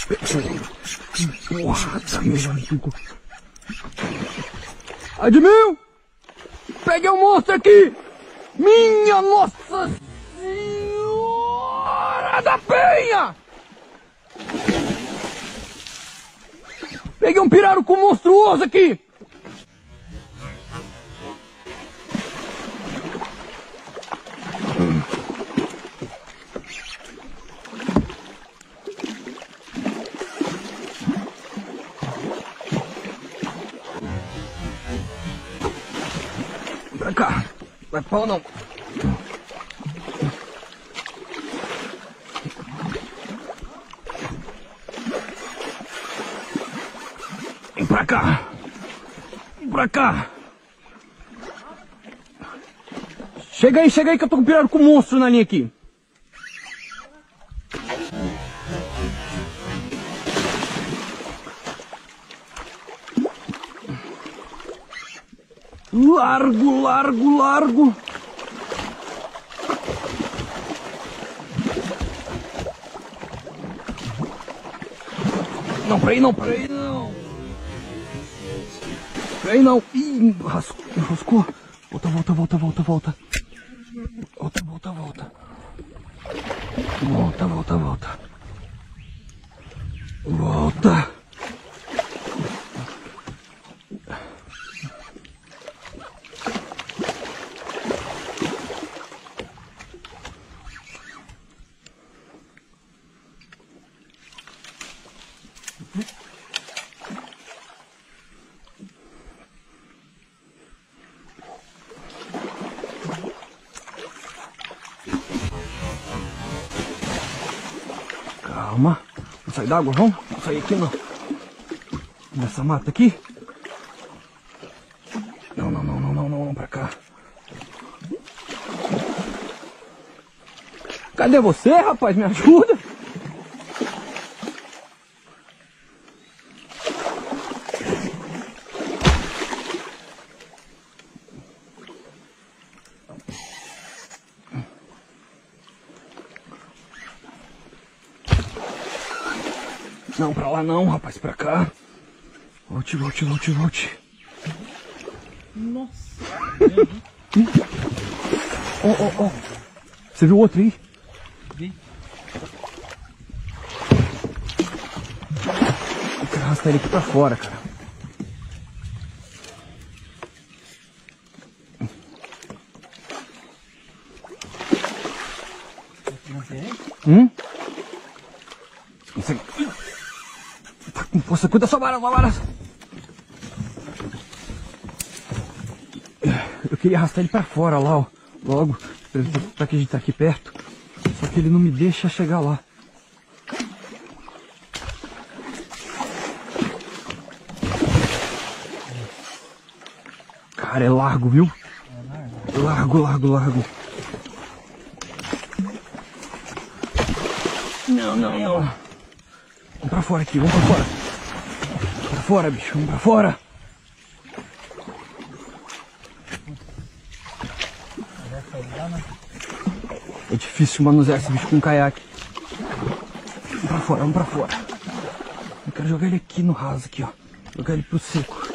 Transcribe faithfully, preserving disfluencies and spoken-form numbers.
Porra, meu amigo. Admil! Peguei um monstro aqui! Minha Nossa Senhora da Penha! Peguei um pirarucu monstruoso aqui! Pra cá, vai pau não. Vem pra cá, vem pra cá. Chega aí, chega aí que eu tô com um pirarucu monstro na linha aqui. Largo, largo, largo. Não, peraí não, peraí não. Peraí não. Ih, rascou, rascou. Volta, volta, volta, volta, volta. Volta, volta, volta. Volta, volta, volta. Volta. Calma, vamos sair d'água, vamos? Vamos sair aqui não. Nessa mata aqui. Não, não, não, não, não, não, não, pra cá. Cadê você, rapaz? Me ajuda? Não, pra lá não, rapaz, pra cá. Volte, volte, volte, volte. Nossa. Ó, ó, ó. Você viu o outro aí? Vi. Eu quero arrastar ele aqui pra fora, cara. Hum? Você... Você cuida da sua vara, sua vara. Eu queria arrastar ele pra fora lá, ó. Logo, pra que a gente tá aqui perto. Só que ele não me deixa chegar lá. Cara, é largo, viu? É largo, largo, largo. Não, não, não. Vamos pra fora aqui, vamos pra fora. Pra fora, bicho, vamos pra fora. É difícil manusear esse bicho com um caiaque. Vamos pra fora, vamos pra fora. Eu quero jogar ele aqui no raso, aqui, ó. Jogar ele pro seco.